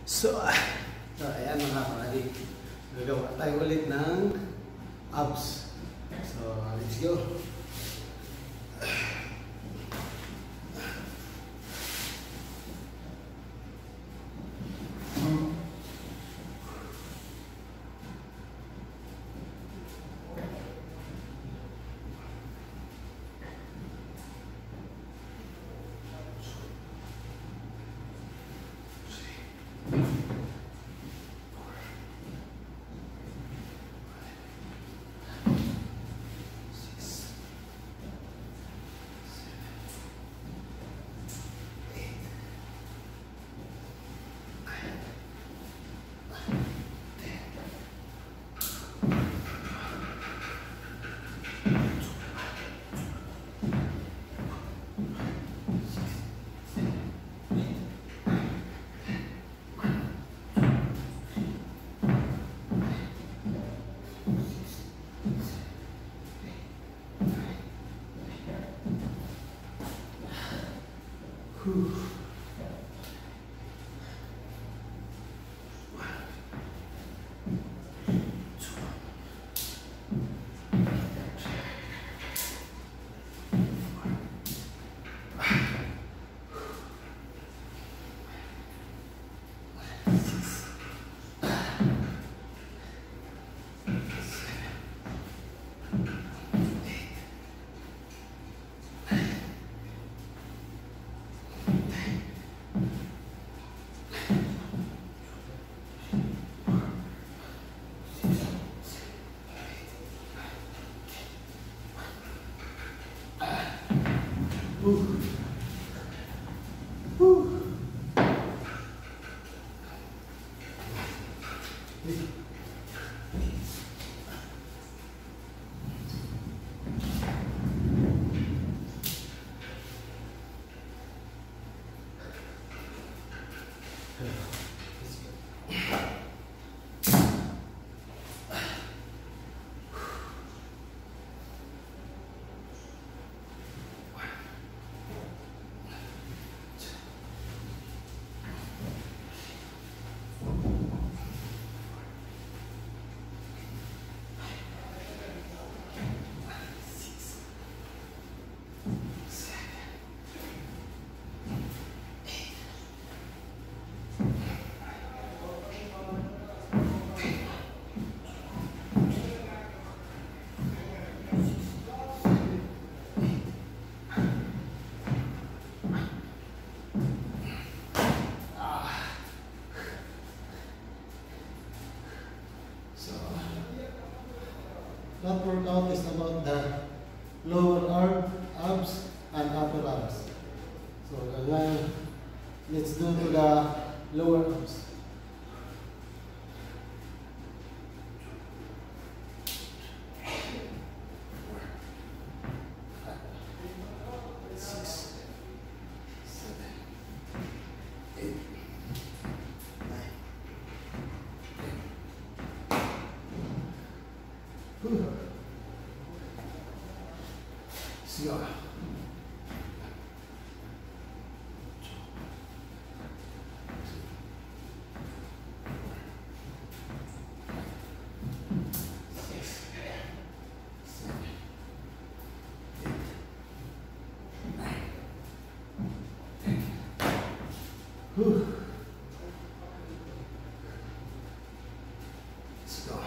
Ayan mga kapatid. Gagawa tayo ulit ng abs. So, let's go. That workout is about the lower arm, abs, and upper arms. So let's do to the lower arms. Let's go.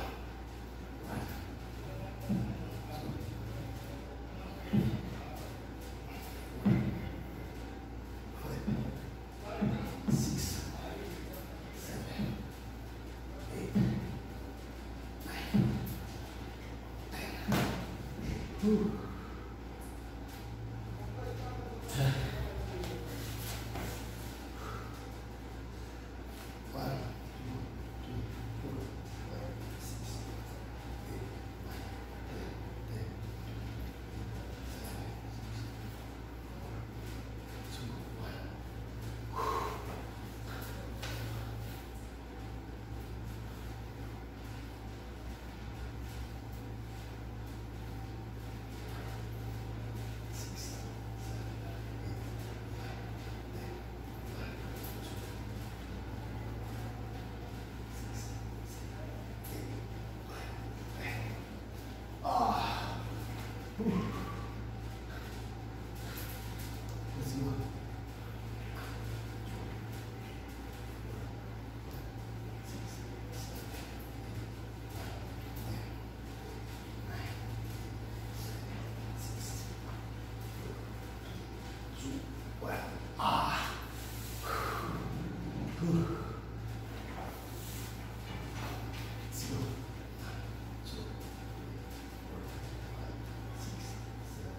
Let's go. 2, 4, 5, 6, 7,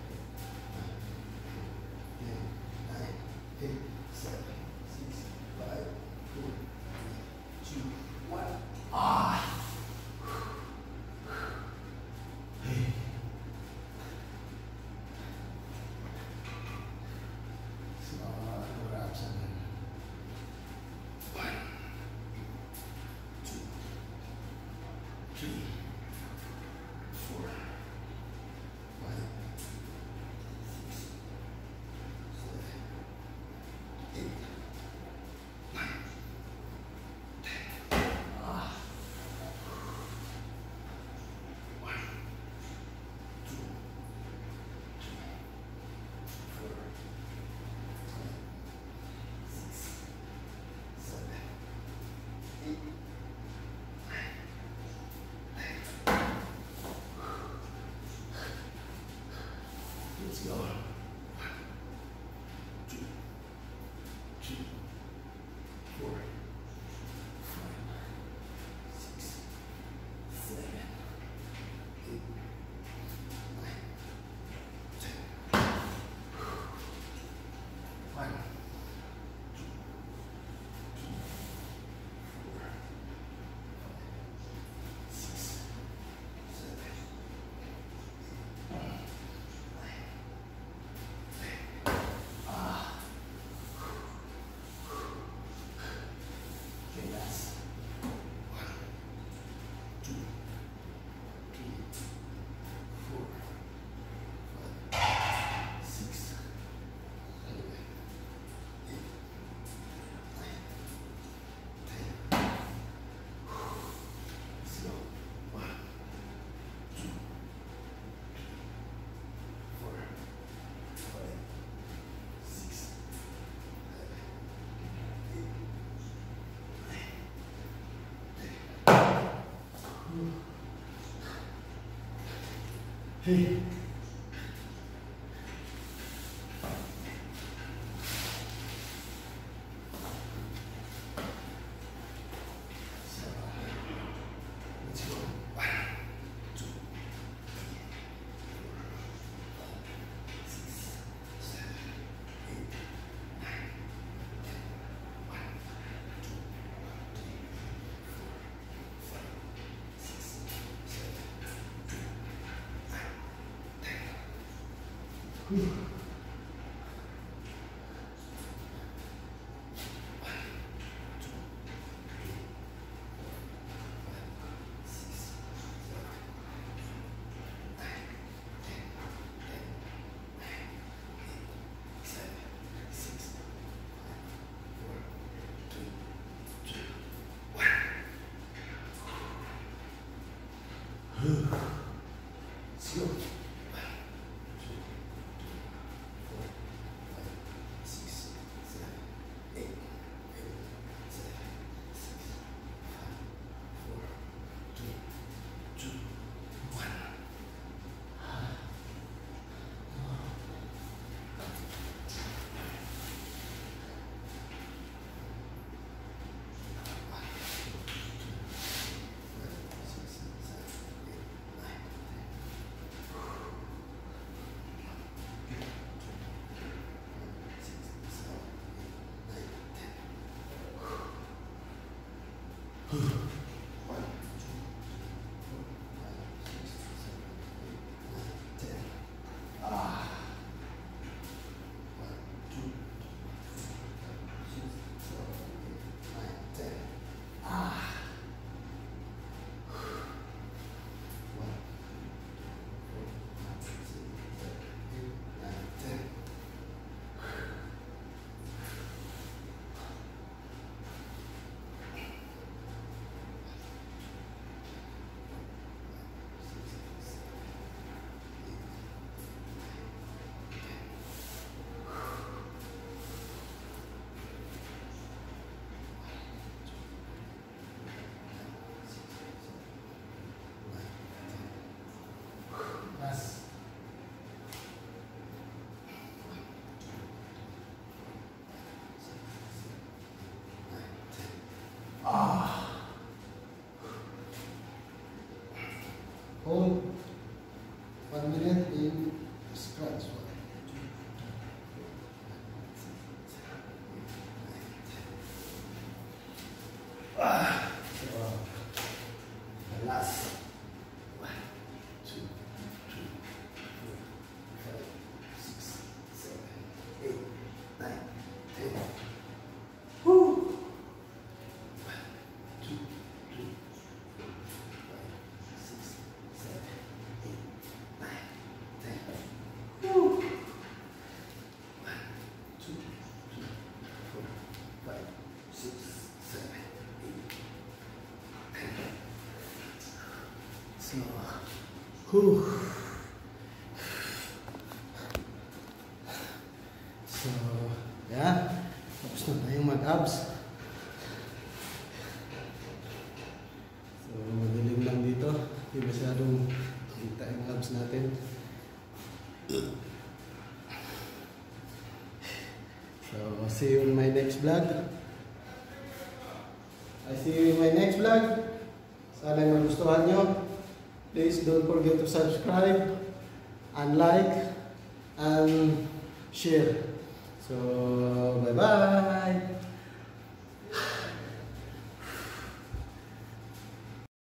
8, 9, 10, 7, 6, 5, 4, 3, 2, 1. Ah! Let's go. 1, 2, 3, 4, 5, 6, 7, 8, 9, 10. 1, 2, 3, 4, 5, 6, 7, 8, 9. Okay, last. 1, 2, 3, 4, 5, 6, 7, 8, 9, 10. Let's go. 1, 2, 3, 4, 5, 6, 7, 8, 9, 10. Hey. Let's go. 1, 2, 3, 4, 6, 7, 8, 9, 10. 1, 2, 3, 4, 5, 6, 7, 8, 9, 10. Whew. let's go. 1, 2, 3, 4, 5, 6, 7, 8, 7, 6, 5, 4, 3, 2, 1. hold 1 minute in scratch. So, the last. 1, 2, 3, 4, 5, 6, 7, 8, 9, 10. Woo! 1, 2, 3, 4, 5, 6, 7, 8, 9, 10. Woo! 1, 2, 3, 4, 5, 6, 7, 8, 10. So, whew. So, yeah. Tapos na tayong mag-abs. So, madilim lang dito. Hindi masyadong kita yung abs natin. So, see you in my next vlog. I see you in my next vlog. Sana magustuhan nyo. Please don't forget to subscribe and like and share. So, bye-bye!